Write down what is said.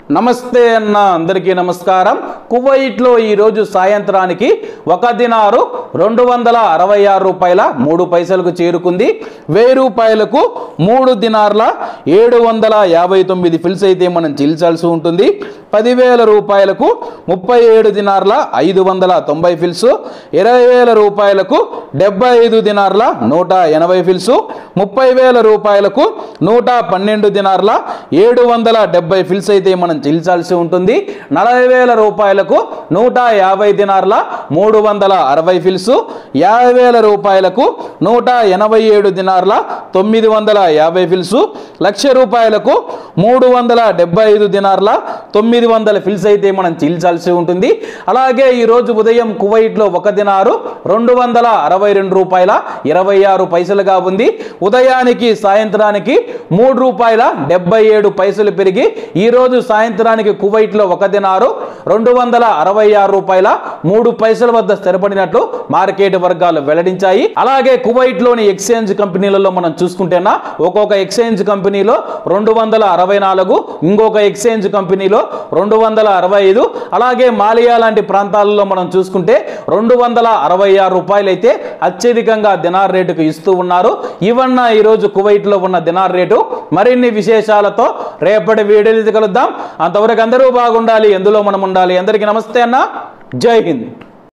నమస్తే అన్న అందరికీ నమస్కారం। కువైట్లో ఈ రోజు సాయంత్రానికి ఒక దినారు 266 రూపాయల 3 పైసలకు చేరుకుంది। 1000 రూపాయలకు 3 దినార్ల 759 ఫిల్స్ అయితే మనం చెల్లించాల్సి ఉంటుంది। 10,000 రూపాయలకు 37 దినార్ల 590 ఫిల్స్, 20,000 రూపాయలకు 75 దినార్ల 180 ఫిల్స్, 30,000 రూపాయలకు 112 దినార్ల 770 ఫిల్స్ అయితే మనం చెల్లించాల్సి ఉంటుంది। 40,000 రూపాయలకు 150 దినార్ల 360 ఫిల్స్, 50,000 రూపాయలకు 187 దినార్ల 950 ఫిల్స్, 1,00,000 రూపాయలకు 375 దినార్ల 900 ఫిల్స్ అయితే మనం చెల్లించాల్సి ఉంటుంది। అలాగే ఈ రోజు ఉదయం కువైట్లో ఒక దినారు 262 రూపాయల 26 పైసలుగా ఉంది। ఉదయానికి సాయంత్రానికి 3 రూపాయల 77 పైసలు పెరిగి ఈ రోజు సాయంత్రానికి కువైట్లో ఒక దినారు 266 రూపాయల 3 పైసల వద్ద స్థిరపడినట్లు మార్కెట్ వర్గాలు వెల్లడించాయి। అలాగే కువైట్లోని ఎక్స్చేంజ్ కంపెనీలలో మనం చూసుకుంటేనా ఒక్కొక్క ఎక్స్చేంజ్ కంపెనీలో 264, ఇంకొక ఎక్స్చేంజ్ కంపెనీలో 265, అలాగే మాలియా లాంటి ప్రాంతాలలో మనం చూసుకుంటే 266 రూపాయలు అయితే అత్యధికంగా దినార్ రేటుకు ఇస్తూ ఉన్నారు। ఇవన్న ఈ రోజు కువైట్లో ఉన్న దినార్ రేటు। మరిన్ని విశేషాలతో రేపటి వీడియోలో కలుద్దాం। అంతవరకు అందరూ బాగుండాలి, ఎందులో మనం ఉండాలి। అందరికీ నమస్తే అన్న, జై హింద్।